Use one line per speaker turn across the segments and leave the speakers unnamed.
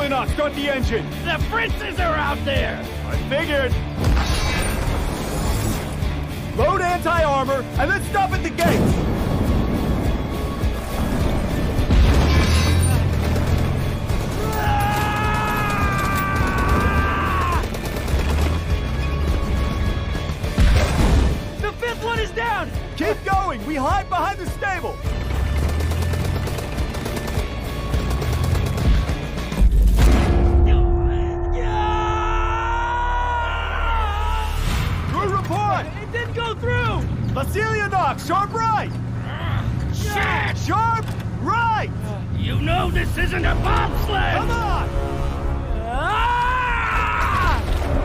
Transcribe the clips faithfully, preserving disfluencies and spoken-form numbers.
Vasilyonok, start the engine!
The Fritzes are out there!
I figured! Load anti-armor, and then stop at the gate!
The fifth one is down!
Keep going! We hide behind the stable! Good report!
It didn't go through!
Vasilyonok, sharp right!
Shit!
Sharp right!
You know this isn't a bobsled!
Come on!
Ah!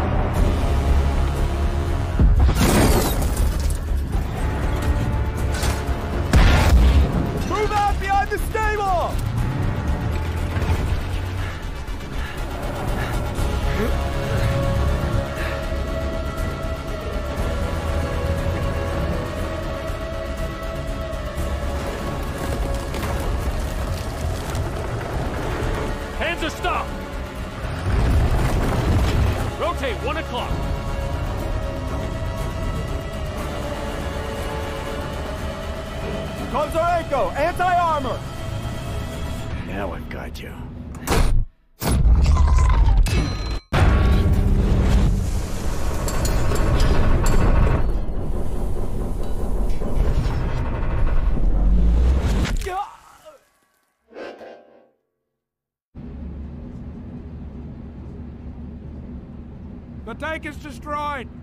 Move out behind the stable!
Hands are stopped! Rotate, one o'clock.
Konzarenko, anti-armor! Now I've got you.
The tank is destroyed!